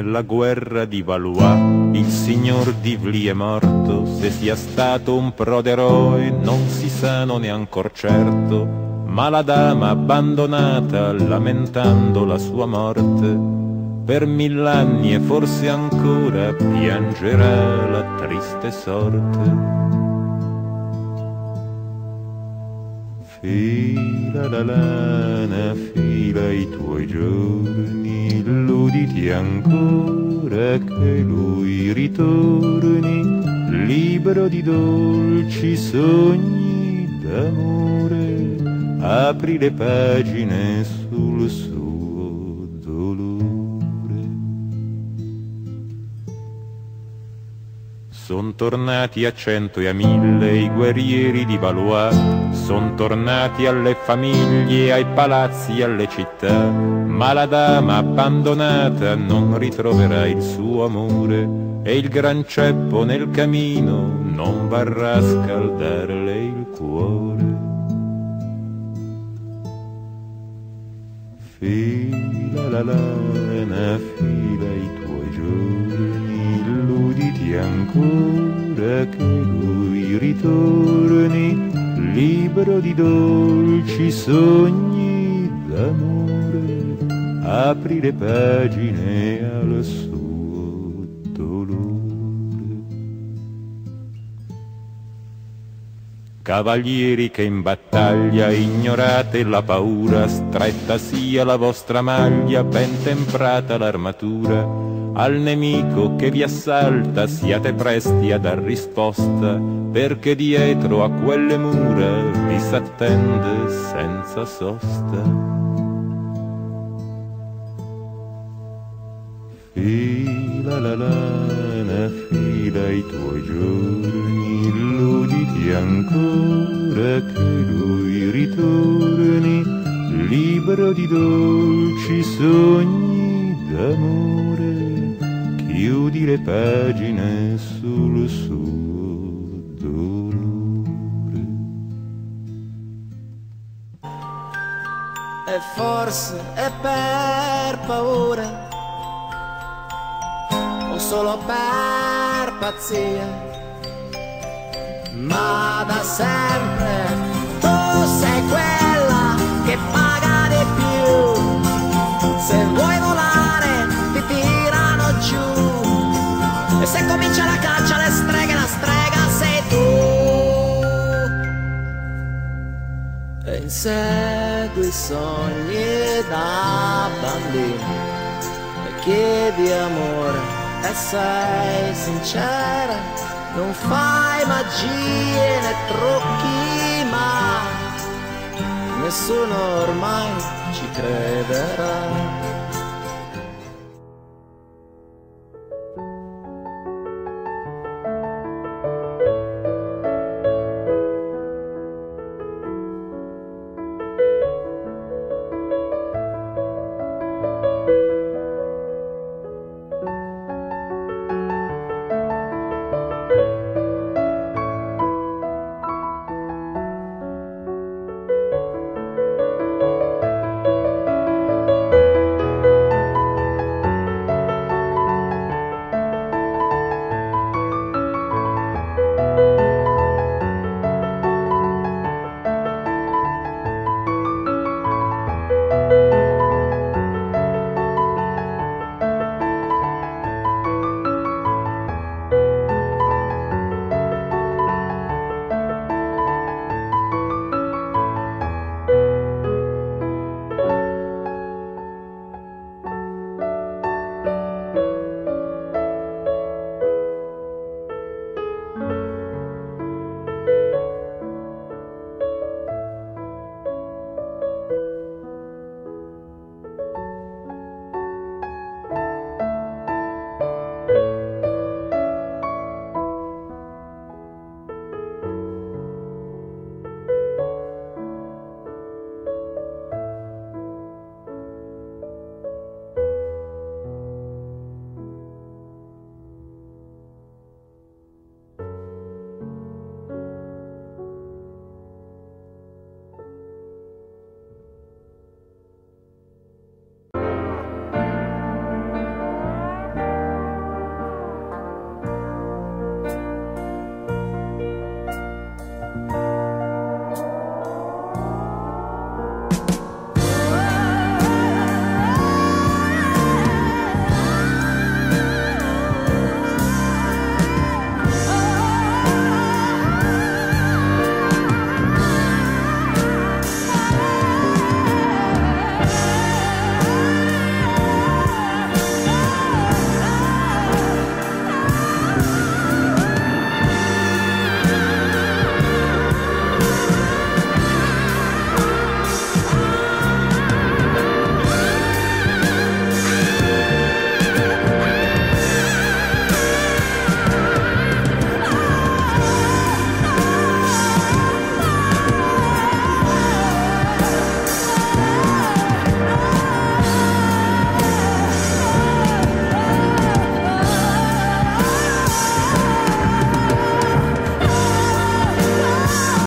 nella guerra di Valois il signor Divli è morto. Se sia stato un prode-eroe non si sa, non è ancor certo, ma la dama abbandonata, lamentando la sua morte, per 1000 anni e forse ancora piangerà la triste sorte. Fila la lana, fila i tuoi giorni, illuditi ancora che lui ritorni, libero di dolci sogni d'amore, apri le pagine sul suo dolore. Son tornati a 100 e a 1000 i guerrieri di Valois, son tornati alle famiglie, ai palazzi, alle città, ma la dama abbandonata non ritroverà il suo amore, e il gran ceppo nel camino non varrà a scaldarle il cuore. Fila la lana, fila i tuoi giorni, illuditi ancora che lui ritorni, libero di dolci sogni d'amore, apri le pagine al suo dolore. Cavalieri che in battaglia ignorate la paura, stretta sia la vostra maglia, ben temprata l'armatura, al nemico che vi assalta siate presti a dar risposta, perché dietro a quelle mura vi s'attende senza sosta. Fila la lana, fila i tuoi giorni, illuditi ancora che lui ritorni, libero di dolci sogni d'amore, chiudi le pagine sul suo dolore. E forse è per paura o solo per pazzia, ma da sempre tu sei quella che paga di più. Se vuoi volare ti tirano giù, e se comincia la caccia alle streghe, la strega sei tu. E insegui i sogni da bambino e chiedi amore e sei sincera, non fai magie né trucchi, ma nessuno ormai ci crederà.